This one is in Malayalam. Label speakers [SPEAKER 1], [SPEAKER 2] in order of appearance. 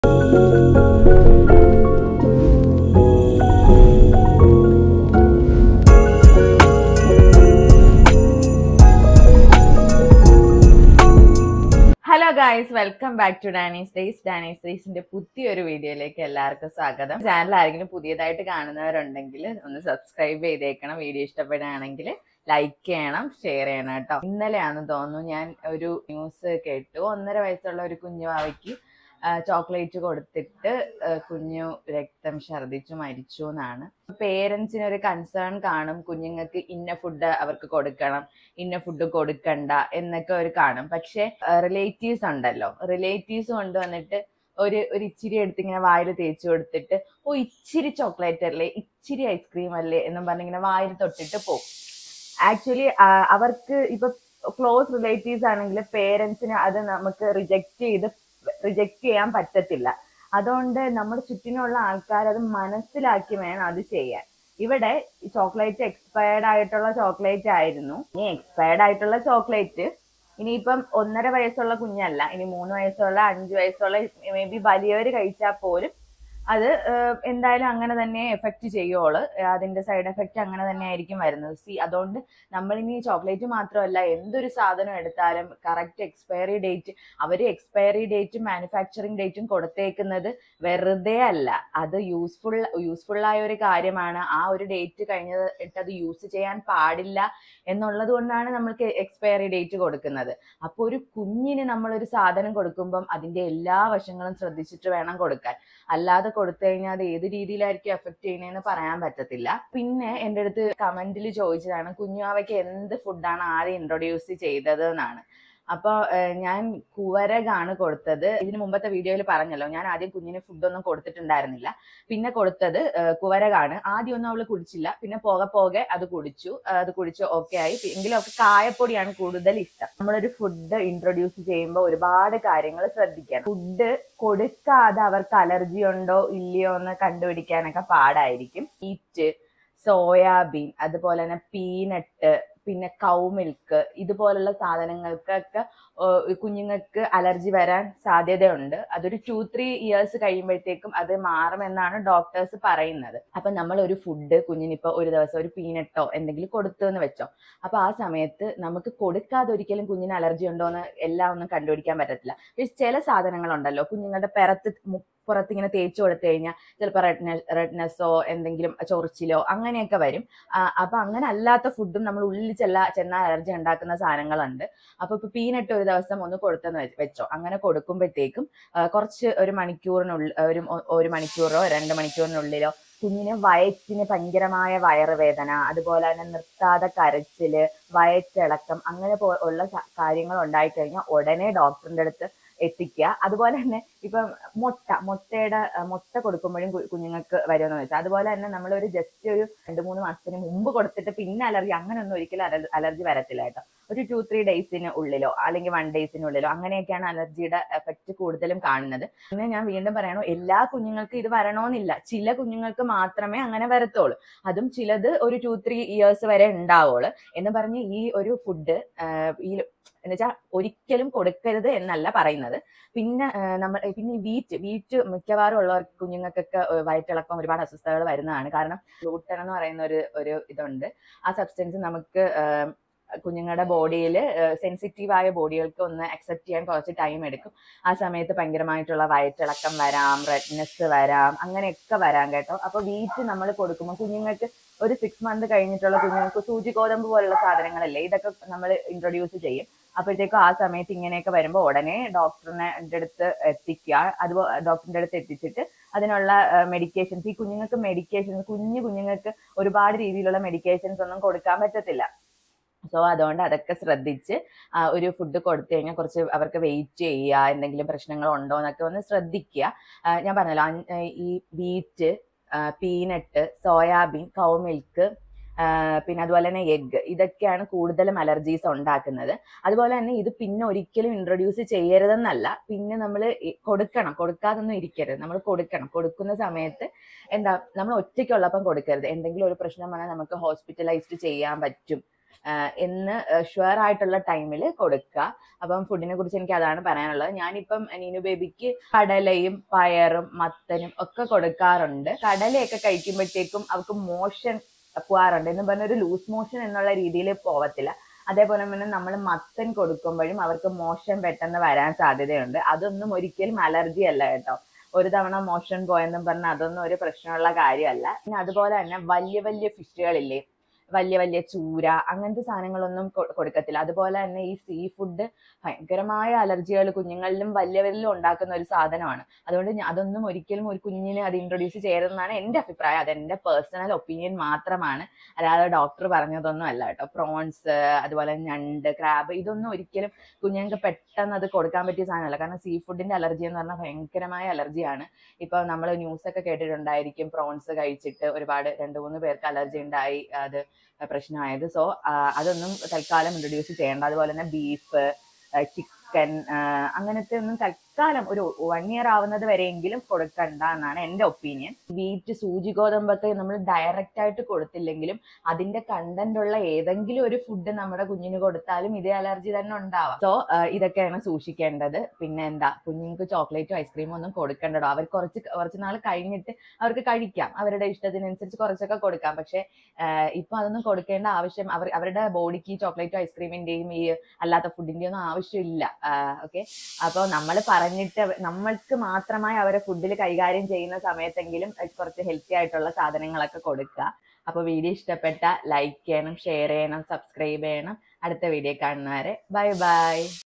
[SPEAKER 1] Hello guys, welcome back to Dani's days. Dani's ഡേയ്സിന്റെ പുതിയൊരു വീഡിയോയിലേക്ക് എല്ലാവർക്കും സ്വാഗതം. ചാനൽ ആരെങ്കിലും പുതിയതായിട്ട് കാണുന്നവരുണ്ടെങ്കിൽ ഒന്ന് സബ്സ്ക്രൈബ് ചെയ്തേക്കണം. വീഡിയോ ഇഷ്ടപ്പെടുകയാണെങ്കിൽ ലൈക്ക് ചെയ്യണം, ഷെയർ ചെയ്യണം കേട്ടോ. ഇന്നലെയാണെന്ന് തോന്നുന്നു ഞാൻ ഒരു ന്യൂസ് കേട്ടു. 1.5 വയസ്സുള്ള ഒരു കുഞ്ഞുവാവയ്ക്ക് ചോക്ലേറ്റ് കൊടുത്തിട്ട് കുഞ്ഞു രക്തം ഛർദ്ദിച്ചു മരിച്ചു എന്നാണ്. പേരൻസിന് ഒരു കൺസേൺ കാണും, കുഞ്ഞുങ്ങൾക്ക് ഇന്ന ഫുഡ് അവർക്ക് കൊടുക്കണം, ഇന്ന ഫുഡ് കൊടുക്കണ്ട എന്നൊക്കെ ഒരു കാണും. പക്ഷെ റിലേറ്റീവ്സ് ഉണ്ടല്ലോ, റിലേറ്റീവ്സ് കൊണ്ടുവന്നിട്ട് ഒരു ഇച്ചിരി എടുത്ത് ഇങ്ങനെ വായിൽ തേച്ച് കൊടുത്തിട്ട്, ഓ ഇച്ചിരി ചോക്ലേറ്റ് അല്ലേ, ഇച്ചിരി ഐസ്ക്രീം അല്ലേ എന്നും പറഞ്ഞിങ്ങനെ വായിൽ തൊട്ടിട്ട് പോകും. ആക്ച്വലി അവർക്ക് ഇപ്പൊ ക്ലോസ് റിലേറ്റീവ്സ് ആണെങ്കിൽ പേരൻസിന് അത് നമുക്ക് റിജക്റ്റ് ചെയ്യാൻ പറ്റത്തില്ല. അതുകൊണ്ട് നമ്മുടെ ചുറ്റിനുള്ള ആൾക്കാർ അത് മനസ്സിലാക്കി വേണം അത് ചെയ്യാൻ. ഇവിടെ ചോക്ലേറ്റ് എക്സ്പയർഡ് ആയിട്ടുള്ള ചോക്ലേറ്റ് ആയിരുന്നു. ഇനി എക്സ്പയർഡ് ആയിട്ടുള്ള ചോക്ലേറ്റ് ഇനിയിപ്പം 1.5 വയസ്സുള്ള കുഞ്ഞല്ല, ഇനി 3 വയസ്സുള്ള 5 വയസ്സുള്ള മേ ബി വലിയവര് കഴിച്ചാൽ പോലും അത് എന്തായാലും അങ്ങനെ തന്നെ എഫക്റ്റ് ചെയ്യുള്ളൂ. അതിന്റെ സൈഡ് എഫക്റ്റ് അങ്ങനെ തന്നെ ആയിരിക്കും വരുന്നത്. അതുകൊണ്ട് നമ്മളിനി ചോക്ലേറ്റ് മാത്രമല്ല, എന്തൊരു സാധനം എടുത്താലും കറക്റ്റ് എക്സ്പയറി ഡേറ്റ്, അവര് എക്സ്പയറി ഡേറ്റും മാനുഫാക്ചറിങ് ഡേറ്റും കൊടുത്തേക്കുന്നത് വെറുതെ അല്ല, അത് യൂസ്ഫുൾ ആയ ഒരു കാര്യമാണ്. ആ ഒരു ഡേറ്റ് കഴിഞ്ഞിട്ട് അത് യൂസ് ചെയ്യാൻ പാടില്ല എന്നുള്ളത് കൊണ്ടാണ് നമ്മൾക്ക് എക്സ്പയറി ഡേറ്റ് കൊടുക്കുന്നത്. അപ്പോൾ ഒരു കുഞ്ഞിന് നമ്മളൊരു സാധനം കൊടുക്കുമ്പം അതിന്റെ എല്ലാ വശങ്ങളും ശ്രദ്ധിച്ചിട്ട് വേണം കൊടുക്കാൻ. അല്ലാതെ കൊടുത്തു കഴിഞ്ഞാൽ അത് ഏത് രീതിയിലായിരിക്കും എഫക്ട് ചെയ്യുന്നതെന്ന് പറയാൻ പറ്റത്തില്ല. പിന്നെ എൻ്റെ അടുത്ത് കമന്റിൽ ചോദിച്ചതാണ്, കുഞ്ഞുവാവയ്ക്ക് എന്ത് ഫുഡാണ് ആദ്യം ഇൻട്രൊഡ്യൂസ് ചെയ്തത് എന്നാണ്. അപ്പോൾ ഞാൻ കുവരകാണ് കൊടുത്തത്. ഇതിന് മുമ്പത്തെ വീഡിയോയിൽ പറഞ്ഞല്ലോ, ഞാൻ ആദ്യം കുഞ്ഞിന് ഫുഡൊന്നും കൊടുത്തിട്ടുണ്ടായിരുന്നില്ല. പിന്നെ കൊടുത്തത് കുവരകാണ്. ആദ്യമൊന്നും അവള് കുടിച്ചില്ല, പിന്നെ പോകെ അത് കുടിച്ചു ഓക്കെ ആയി. എങ്കിലും അവൾക്ക് കായപ്പൊടിയാണ് കൂടുതൽ ഇഷ്ടം. നമ്മളൊരു ഫുഡ് ഇൻട്രൊഡ്യൂസ് ചെയ്യുമ്പോൾ ഒരുപാട് കാര്യങ്ങൾ ശ്രദ്ധിക്കണം. ഫുഡ് കൊടുക്കാതെ അവർക്ക് അലർജി ഉണ്ടോ ഇല്ലയോ എന്ന് കണ്ടുപിടിക്കാനൊക്കെ പാടായിരിക്കും. ഈറ്റ്, സോയാബീൻ, അതുപോലെ തന്നെ പീനട്ട്, പിന്നെ കൗ മിൽക്ക്, ഇതുപോലുള്ള സാധനങ്ങൾക്കൊക്കെ കുഞ്ഞുങ്ങൾക്ക് അലർജി വരാൻ സാധ്യതയുണ്ട്. അതൊരു 2-3 ഇയേഴ്സ് കഴിയുമ്പോഴത്തേക്കും അത് മാറുമെന്നാണ് ഡോക്ടേഴ്സ് പറയുന്നത്. അപ്പൊ നമ്മൾ ഒരു ഫുഡ് കുഞ്ഞിനിപ്പോ ഒരു ദിവസം ഒരു പീനട്ടോ എന്തെങ്കിലും കൊടുത്തു എന്ന് വെച്ചോ, അപ്പൊ ആ സമയത്ത് നമുക്ക് കൊടുക്കാതെ ഒരിക്കലും കുഞ്ഞിന് അലർജി ഉണ്ടോ എന്ന് എല്ലാം ഒന്നും കണ്ടുപിടിക്കാൻ പറ്റത്തില്ല. ചില സാധനങ്ങളുണ്ടല്ലോ, കുഞ്ഞുങ്ങളുടെ പുറത്ത് ഇങ്ങനെ തേച്ച് കൊടുത്തു കഴിഞ്ഞാൽ ചിലപ്പോൾ റെഡ്നെസ്സോ എന്തെങ്കിലും ചൊറിച്ചിലോ അങ്ങനെയൊക്കെ വരും. അപ്പൊ അങ്ങനെ അല്ലാത്ത ഫുഡും നമ്മൾ ഉള്ളിൽ ചെന്നാൽ അലർജി ഉണ്ടാക്കുന്ന സാധനങ്ങളുണ്ട്. അപ്പൊ ഇപ്പൊ പീനട്ട് ഒരു ദിവസം ഒന്ന് കൊടുത്തെന്ന് വെച്ചോ, അങ്ങനെ കൊടുക്കുമ്പോഴത്തേക്കും കുറച്ച് ഒരു മണിക്കൂറോ 2 മണിക്കൂറിനുള്ളിലോ കുഞ്ഞിന് വയറ്റിന് ഭയങ്കരമായ വയറുവേദന, അതുപോലെ തന്നെ നിർത്താതെ കരച്ചില്, വയറ്റിളക്കം, അങ്ങനെ ഉള്ള കാര്യങ്ങൾ ഉണ്ടായിക്കഴിഞ്ഞാൽ ഉടനെ ഡോക്ടറിന്റെ അടുത്ത് എത്തിക്കുക. അതുപോലെ തന്നെ ഇപ്പം മുട്ട കൊടുക്കുമ്പോഴും കുഞ്ഞുങ്ങൾക്ക് വരുമെന്ന് വെച്ചാൽ, അതുപോലെ തന്നെ നമ്മളൊരു ജസ്റ്റ് ഒരു 2-3 മാസത്തിന് മുമ്പ് കൊടുത്തിട്ട് പിന്നെ അലർജി അങ്ങനെയൊന്നും ഒരിക്കലും അലർജി വരത്തില്ല കേട്ടോ. ഒരു 2-3 ഡേയ്സിന് ഉള്ളിലോ അല്ലെങ്കിൽ 1 ഡേയ്സിനുള്ളിലോ അങ്ങനെയൊക്കെയാണ് അലർജിയുടെ എഫക്റ്റ് കൂടുതലും കാണുന്നത്. പിന്നെ ഞാൻ വീണ്ടും പറയണു, എല്ലാ കുഞ്ഞുങ്ങൾക്കും ഇത് വരണമെന്നില്ല. ചില കുഞ്ഞുങ്ങൾക്ക് മാത്രമേ അങ്ങനെ വരത്തുള്ളൂ. അതും ചിലത് ഒരു 2-3 ഇയേഴ്സ് വരെ ഉണ്ടാവുള്ളൂ. എന്ന് പറഞ്ഞ് ഈ ഒരു ഫുഡ് എന്നുവെച്ചാൽ ഒരിക്കലും കൊടുക്കരുത് എന്നല്ല പറയുന്നത്. പിന്നെ വീറ്റ് മിക്കവാറും ഉള്ള കുഞ്ഞുങ്ങൾക്കൊക്കെ വയറ്റിളക്കം, ഒരുപാട് അസ്വസ്ഥതകൾ വരുന്നതാണ്. കാരണം ഗ്ലൂട്ടൻ എന്ന് പറയുന്ന ഒരു ഇതുണ്ട്. ആ സബ്സ്റ്റൻസ് നമുക്ക് കുഞ്ഞുങ്ങളുടെ ബോഡിയിൽ, സെൻസിറ്റീവായ ബോഡികൾക്ക് ഒന്ന് അക്സെപ്റ്റ് ചെയ്യാൻ കുറച്ച് ടൈം എടുക്കും. ആ സമയത്ത് ഭയങ്കരമായിട്ടുള്ള വയറ്റിളക്കം വരാം, റെഡ്നെസ് വരാം, അങ്ങനെയൊക്കെ വരാം കേട്ടോ. അപ്പൊ വീറ്റ് നമ്മൾ കൊടുക്കുമ്പോൾ കുഞ്ഞുങ്ങൾക്ക് ഒരു 6 മന്ത് കഴിഞ്ഞിട്ടുള്ള കുഞ്ഞുങ്ങൾക്ക് സൂചി ഗോതമ്പ് പോലുള്ള സാധനങ്ങളല്ലേ, ഇതൊക്കെ നമ്മൾ ഇൻട്രൊഡ്യൂസ് ചെയ്യും. അപ്പോഴത്തേക്കും ആ സമയത്ത് ഇങ്ങനെയൊക്കെ വരുമ്പോൾ ഉടനെ ഡോക്ടറിന്റെ അടുത്ത് എത്തിക്കുക. ഡോക്ടറിന്റെ അടുത്ത് എത്തിച്ചിട്ട് അതിനുള്ള മെഡിക്കേഷൻസ്, ഈ കുഞ്ഞുങ്ങൾക്ക് ഒരുപാട് രീതിയിലുള്ള മെഡിക്കേഷൻസ് ഒന്നും കൊടുക്കാൻ പറ്റത്തില്ല. സോ അതുകൊണ്ട് അതൊക്കെ ശ്രദ്ധിച്ച് ഒരു ഫുഡ് കൊടുത്തു കഴിഞ്ഞാൽ കുറച്ച് അവർക്ക് വെയിറ്റ് ചെയ്യുക, എന്തെങ്കിലും പ്രശ്നങ്ങൾ ഉണ്ടോ എന്നൊക്കെ ഒന്ന് ശ്രദ്ധിക്കുക. ഞാൻ പറഞ്ഞല്ലോ, ഈ wheat, peanut, soyabean, cow milk, പിന്നെ അതുപോലെ തന്നെ എഗ്ഗ്, ഇതൊക്കെയാണ് കൂടുതലും അലർജീസ് ഉണ്ടാക്കുന്നത്. അതുപോലെ തന്നെ ഇത് പിന്നെ ഒരിക്കലും ഇൻട്രൊഡ്യൂസ് ചെയ്യരുതെന്നല്ല, പിന്നെ നമ്മൾ കൊടുക്കാതൊന്നും ഇരിക്കരുത്. നമ്മൾ കൊടുക്കുന്ന സമയത്ത് നമ്മൾ ഒറ്റയ്ക്കുള്ളപ്പം കൊടുക്കരുത്. എന്തെങ്കിലും ഒരു പ്രശ്നം വന്നാൽ നമുക്ക് ഹോസ്പിറ്റലൈസ്ഡ് ചെയ്യാൻ പറ്റും. എന്ന് ഷുവർ ആയിട്ടുള്ള ടൈമിൽ കൊടുക്കുക. അപ്പം ഫുഡിനെ കുറിച്ച് എനിക്ക് അതാണ് പറയാനുള്ളത്. ഞാനിപ്പം നീനു ബേബിക്ക് കടലയും പയറും മത്തനും ഒക്കെ കൊടുക്കാറുണ്ട്. കടലയൊക്കെ കഴിക്കുമ്പോഴത്തേക്കും അവർക്ക് മോഷൻ പോവാറുണ്ട്, എന്ന് പറഞ്ഞ ഒരു ലൂസ് മോഷൻ എന്നുള്ള രീതിയിൽ പോവത്തില്ല. അതേപോലെ തന്നെ നമ്മൾ മത്തൻ കൊടുക്കുമ്പോഴും അവർക്ക് മോഷൻ പെട്ടെന്ന് വരാൻ സാധ്യതയുണ്ട്. അതൊന്നും ഒരിക്കലും അലർജി അല്ല കേട്ടോ. ഒരു തവണ മോഷൻ പോയെന്നും പറഞ്ഞാൽ അതൊന്നും ഒരു പ്രശ്നമുള്ള കാര്യമല്ല. പിന്നെ അതുപോലെ തന്നെ വലിയ വലിയ ഫിഷുകളില്ലേ, വലിയ വലിയ ചൂര, അങ്ങനത്തെ സാധനങ്ങളൊന്നും കൊടുക്കത്തില്ല. അതുപോലെ തന്നെ ഈ സീ ഫുഡ് ഭയങ്കരമായ അലർജികൾ കുഞ്ഞുങ്ങളിലും വലിയവരിലും ഉണ്ടാക്കുന്ന ഒരു സാധനമാണ്. അതുകൊണ്ട് അതൊന്നും ഒരിക്കലും ഒരു കുഞ്ഞിനെ അത് ഇൻട്രൊഡ്യൂസ് ചെയ്യരുതെന്നാണ് എൻ്റെ അഭിപ്രായം. അതെൻ്റെ പേഴ്സണൽ ഒപ്പീനിയൻ മാത്രമാണ്, അല്ലാതെ ഡോക്ടർ പറഞ്ഞതൊന്നും അല്ല കേട്ടോ. പ്രോൺസ്, അതുപോലെ ഞണ്ട്, ക്രാബ്, ഇതൊന്നും ഒരിക്കലും കുഞ്ഞുങ്ങൾക്ക് പെട്ടെന്ന് അത് കൊടുക്കാൻ പറ്റിയ സാധനമല്ല. കാരണം സീ ഫുഡിന്റെ അലർജി എന്ന് പറഞ്ഞാൽ ഭയങ്കരമായ അലർജിയാണ്. ഇപ്പൊ നമ്മൾ ന്യൂസൊക്കെ കേട്ടിട്ടുണ്ടായിരിക്കും, പ്രോൺസ് കഴിച്ചിട്ട് ഒരുപാട് 2-3 പേർക്ക് അലർജി ഉണ്ടായി, അത് പ്രശ്നമായത്. സോ അതൊന്നും തൽക്കാലം ഇൻട്രൊഡ്യൂസ് ചെയ്യേണ്ട. അതുപോലെ തന്നെ ബീഫ്, ചിക്കൻ, അങ്ങനത്തെ ഒന്നും തൽക്കാലം ഒരു 1 year ആവുന്നത് വരെയെങ്കിലും കൊടുക്കണ്ട എന്നാണ് എൻ്റെ ഒപ്പീനിയൻ. വീറ്റ്, സൂചി, ഗോതമ്പൊക്കെ നമ്മൾ ഡയറക്റ്റ് ആയിട്ട് കൊടുത്തില്ലെങ്കിലും അതിന്റെ കണ്ടന്റ് ഉള്ള ഏതെങ്കിലും ഒരു ഫുഡ് നമ്മുടെ കുഞ്ഞിന് കൊടുത്താലും ഇതേ അലർജി തന്നെ ഉണ്ടാവാം. സോ ഇതൊക്കെയാണ് സൂക്ഷിക്കേണ്ടത്. പിന്നെ എന്താ, കുഞ്ഞുങ്ങൾക്ക് ചോക്ലേറ്റും ഐസ്ക്രീമും ഒന്നും കൊടുക്കണ്ടോ. അവർ കുറച്ച് നാൾ കഴിഞ്ഞിട്ട് അവർക്ക് കഴിക്കാം, അവരുടെ ഇഷ്ടത്തിനനുസരിച്ച് കുറച്ചൊക്കെ കൊടുക്കാം. പക്ഷെ ഇപ്പൊ അതൊന്നും കൊടുക്കേണ്ട ആവശ്യം, അവരുടെ ബോഡിക്ക് ചോക്ലേറ്റും ഐസ്ക്രീമിന്റെയും ഈ അല്ലാത്ത ഫുഡിന്റെയും ഒന്നും ആവശ്യമില്ല. ഓക്കെ, അപ്പോൾ നമ്മൾ പറഞ്ഞിട്ട് നമ്മൾക്ക് മാത്രമായി അവരെ ഫുഡിൽ കൈകാര്യം ചെയ്യുന്ന സമയത്തെങ്കിലും കുറച്ച് ഹെൽത്തി ആയിട്ടുള്ള സാധനങ്ങളൊക്കെ കൊടുക്കുക. അപ്പോൾ വീഡിയോ ഇഷ്ടപ്പെട്ട ലൈക്ക് ചെയ്യണം, ഷെയർ ചെയ്യണം, സബ്സ്ക്രൈബ് ചെയ്യണം. അടുത്ത വീഡിയോ കാണുന്നവരെ ബൈ ബൈ.